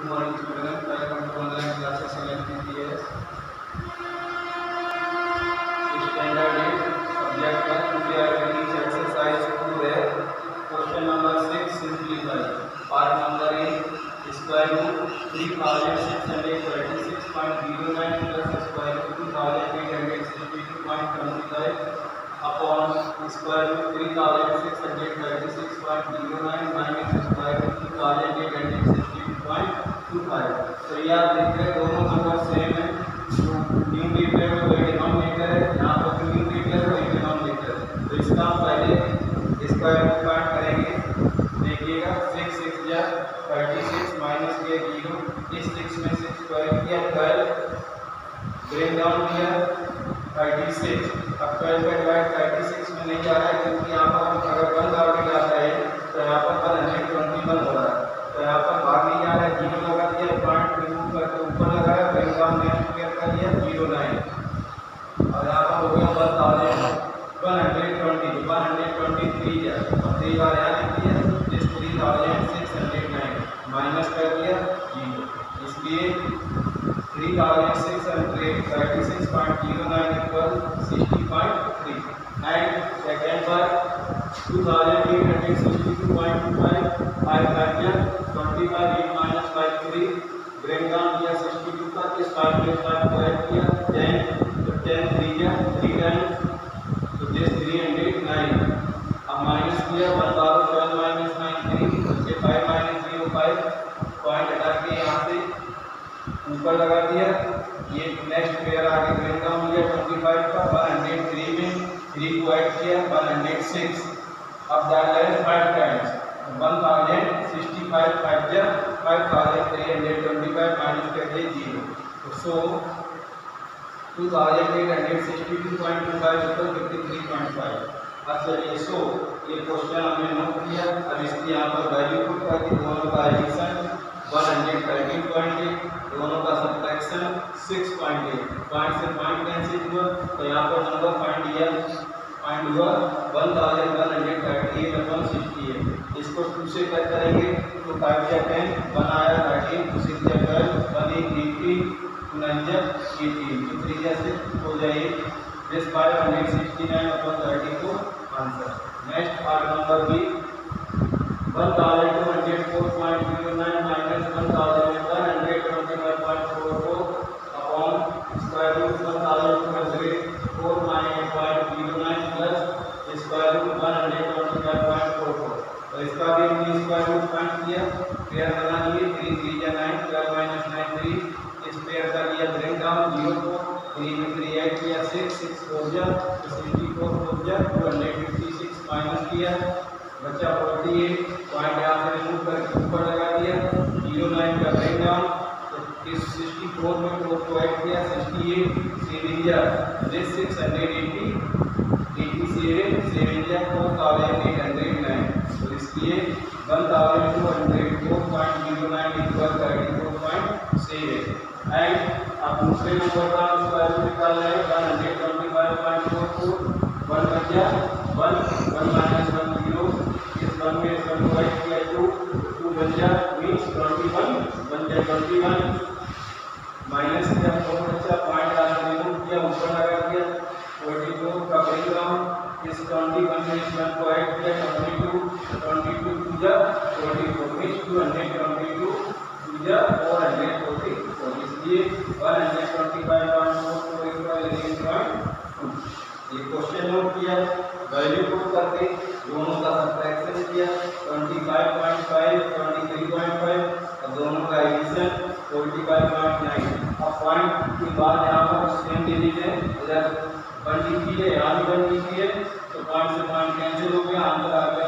Good morning children, welcome to online classes in LPPS. Standard 8, subject 1, we are reading exercise 2 there. Question number 6, simplify. Part number 8, square root 3636.09 plus square root 2862.25 upon square root 3636.09 minus square root 2862.25. तो ये आप देख रहे हैं दोनों number same है, numerator में वही डिनोमिनेटर है, यहाँ पर जो न्यूमरेटर है वही डिनोमिनेटर है। तो इसका हम पहले स्क्वायर रूट काट करेंगे। देखिएगा 6 6 या 36 माइनस ये 0, इस 6 में से स्क्वायर किया 12, ब्रेक डाउन किया 36। अब 12 का डिवाइड 36 में नहीं जा रहा है क्योंकि यहाँ पर अगर 1 डाउन जाता है तो यहाँ पर 121 हो रहा है, तो यहाँ पर भाग नहीं जा रहा है, 0 लगा दिया, पॉइंट रिमूव करके ऊपर लगाया, ब्रेक डाउन नेक्स्ट स्क्वायर कर दिया 09 और यहाँ पर हो गया 123 या 3 बार यहाँ लिख दिया, इस 3609 माइनस कर दिया 0, इसलिए 3636.09 इक्वल 60.3 एंड सेकेंड बार 2862.25 5 25 8 minus 5 3 ब्रेक डाउन किया 62 का, इस 5 में 5 को ऐड किया 10, तो 10 3 या 3 टाइम्स, तो दिस 309। अब माइनस किया 1 बार 12 माइनस 9 3, बच्चे 5 माइनस 0 5, पॉइंट हटा के यहाँ से ऊपर लगा दिया, ये नेक्स्ट पेयर आगे ब्रेक डाउन किया 25 का, 103 में 3 को ऐड किया 106। अब डाला है 5 टाइम्स 1065 5 जा 5325 माइनस कर दिए 0, सो 2862.25 इक्वल 53.5। अब चलिए सो ये क्वेश्चन हमने नोट किया। अब इसकी यहाँ पर वैल्यू पुट करके दोनों का एडिशन 113.8, दोनों का सब्ट्रैक्शन 6.8, पॉइंट से पॉइंट कैंसिल हुआ, तो यहाँ पर नंबर फाइंड किया, फाइंड हुआ 1138/68। इसको 2 से कट करेंगे तो 5 या 10 1 आया 13, 2 6 या 12 1 8 18 9 या 18, तो 3 या 6 हो जाए दिस 569/30 को answer. Next part number B 1204.09 minus 1125.44 upon square root 1204.09 plus square root 125.44। तो इसका भी हमने स्क्वायर रूट फाइंड किया, पेयर बना लिए 3 3 या 9 12 माइनस 9 3, इस पेयर का लिया ब्रेक डाउन 0 को 3 में 3 ऐड किया 6 6 4 जा 64 4 जा 256 माइनस किया बच्चा 48, पॉइंट यहाँ से रिमूव करके ऊपर लगा दिया 09 का ब्रेक डाउन, तो इस 64 में 4 को ऐड किया 68 7 जा 680 87 7 जा 4809, तो इसलिए 1204.09 इक्वल 34.7 एंड अब दूसरे नंबर का स्क्वायर रूट निकाल रहे हैं 125.44 1 बचा 1 1 माइनस 1 0, इस 1 में 1 को ऐड किया 2 2 बचा मींस 21 बन जाए 21 माइनस किया 4 बचा, पॉइंट यहाँ से रिमूव किया ऊपर लगा दिया 44 का ब्रेक डाउन, इस 21 में इस 1 को ऐड किया 22 22 2 जा 44 मींस 222 2 जा 444, इसलिए 125.44 इक्वल 11.2। ये क्वेश्चन नोट किया, वैल्यू पुट करके दोनों का सब्ट्रैक्शन किया 25.5 23.5 और दोनों का एडिशन 45.9। अब पॉइंट के बाद यहाँ पर सेम डिजिट है, इधर 1 लिखी है यहाँ भी 1 लिखी है, तो पॉइंट से पॉइंट कैंसिल हो गया, आंसर आ गया